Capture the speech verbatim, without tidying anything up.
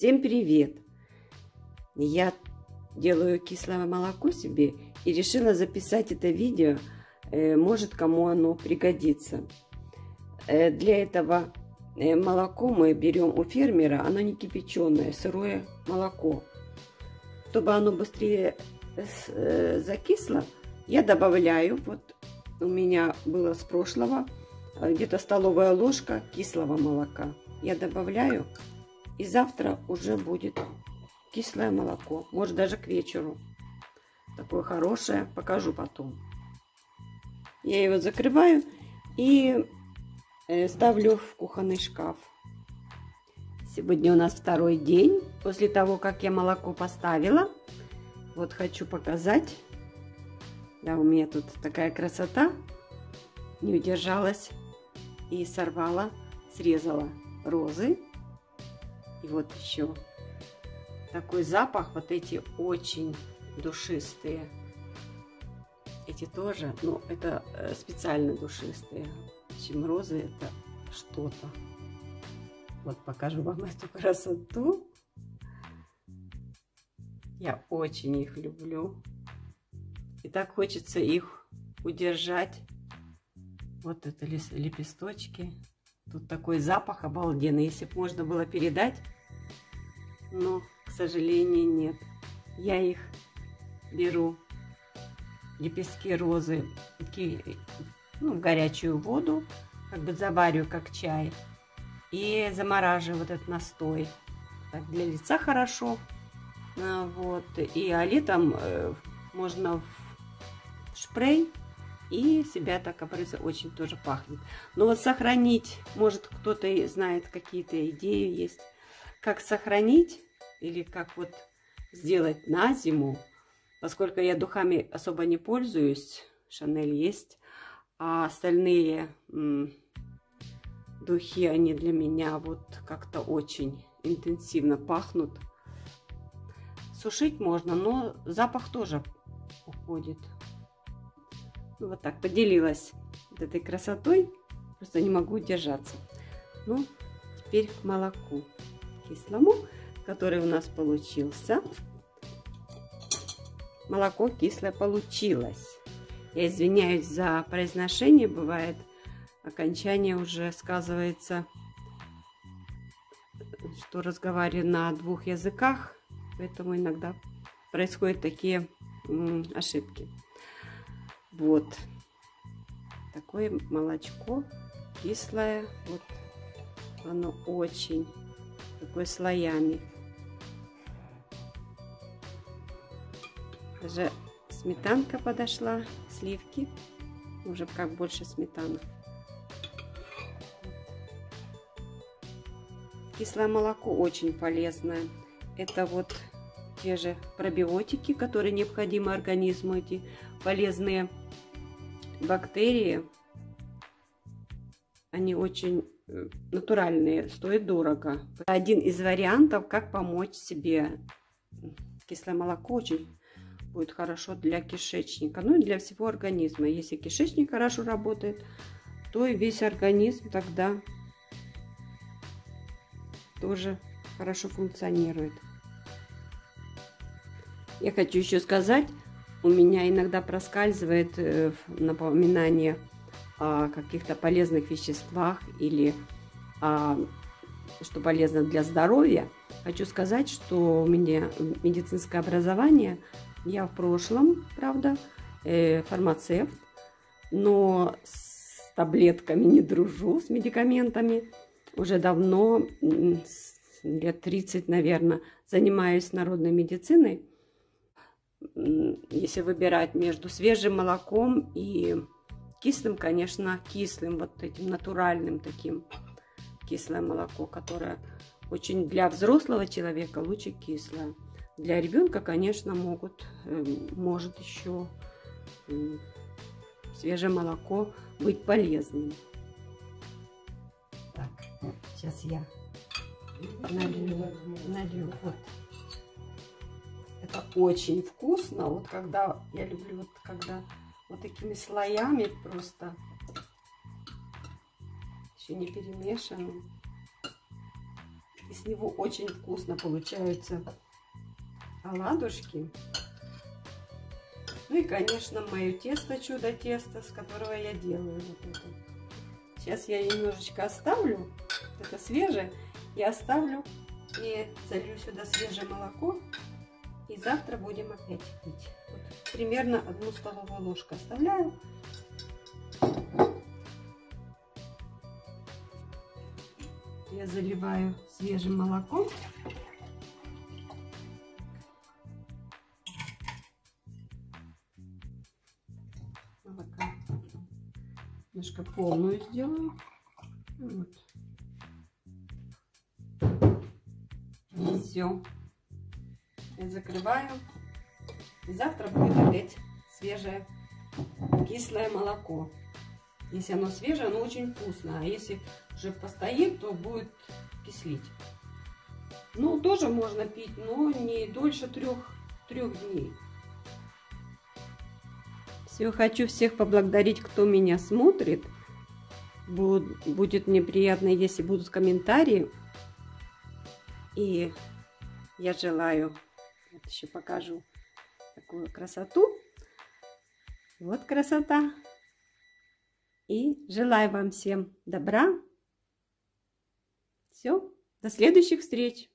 Всем привет! Я делаю кислое молоко себе и решила записать это видео, может кому оно пригодится. Для этого молоко мы берем у фермера, оно не кипяченое, сырое молоко. Чтобы оно быстрее закисло, я добавляю, вот у меня было с прошлого, где-то столовая ложка кислого молока. Я добавляю, и завтра уже будет кислое молоко. Может, даже к вечеру. Такое хорошее. Покажу потом. Я его закрываю и ставлю в кухонный шкаф. Сегодня у нас второй день после того, как я молоко поставила. Вот хочу показать. Да, у меня тут такая красота. Не удержалась и сорвала, срезала розы. И вот еще такой запах, вот эти очень душистые. Эти тоже, но это специально душистые. Чем розы это что-то. Вот покажу вам эту красоту. Я очень их люблю. И так хочется их удержать. Вот это лепесточки. Тут такой запах обалденный. Если бы можно было передать, но, к сожалению, нет. Я их беру, лепестки розы, ну, в горячую воду, как бы завариваю как чай. И замораживаю вот этот настой. Так, для лица хорошо. Вот. И а летом можно в шпрей. И себя так обрызать, очень тоже пахнет. Но вот сохранить, может кто-то знает, какие-то идеи есть, как сохранить или как вот сделать на зиму. Поскольку я духами особо не пользуюсь, Шанель есть, а остальные духи, они для меня вот как-то очень интенсивно пахнут. Сушить можно, но запах тоже уходит. Вот так поделилась вот этой красотой, просто не могу удержаться. Ну, теперь к молоку кислому, который у нас получился. Молоко кислое получилось. Я извиняюсь за произношение, бывает окончание уже сказывается, что разговариваю на двух языках, поэтому иногда происходят такие м, ошибки. Вот такое молочко кислое, вот оно очень такое слоями. Даже сметанка подошла, сливки, уже как больше сметаны. Кислое молоко очень полезное. Это вот те же пробиотики, которые необходимы организму, эти полезные бактерии, они очень натуральные, стоят дорого. Один из вариантов, как помочь себе. Кислое молоко очень будет хорошо для кишечника, ну и для всего организма. Если кишечник хорошо работает, то и весь организм тогда тоже хорошо функционирует. Я хочу еще сказать, у меня иногда проскальзывает напоминание о каких-то полезных веществах или о, что полезно для здоровья. Хочу сказать, что у меня медицинское образование. Я в прошлом, правда, фармацевт, но с таблетками не дружу, с медикаментами. Уже давно, лет тридцать, наверное, занимаюсь народной медициной. Если выбирать между свежим молоком и кислым, конечно, кислым, вот этим натуральным таким кислое молоко, которое очень для взрослого человека лучше кислое. Для ребенка, конечно, могут, может еще свежее молоко быть полезным. Так, сейчас я налью, налью вот. Это очень вкусно, вот когда, я люблю вот когда вот такими слоями просто, еще не перемешаны. И с него очень вкусно получаются оладушки. Ну и, конечно, мое тесто, чудо-тесто, с которого я делаю вот это. Сейчас я немножечко оставлю, это свежее, я оставлю и залью сюда свежее молоко. И завтра будем опять пить. Вот, примерно одну столовую ложку оставляю. Я заливаю свежим молоком. Молока немножко полную сделаю. Вот. И все. Я закрываю. И завтра будет опять свежее кислое молоко. Если оно свежее, оно очень вкусно. А если уже постоит, то будет кислить. Ну, тоже можно пить, но не дольше трех, трех дней. Все, хочу всех поблагодарить, кто меня смотрит. Будет мне приятно, если будут комментарии. И я желаю, вот еще покажу такую красоту. Вот красота. И желаю вам всем добра. Все, до следующих встреч.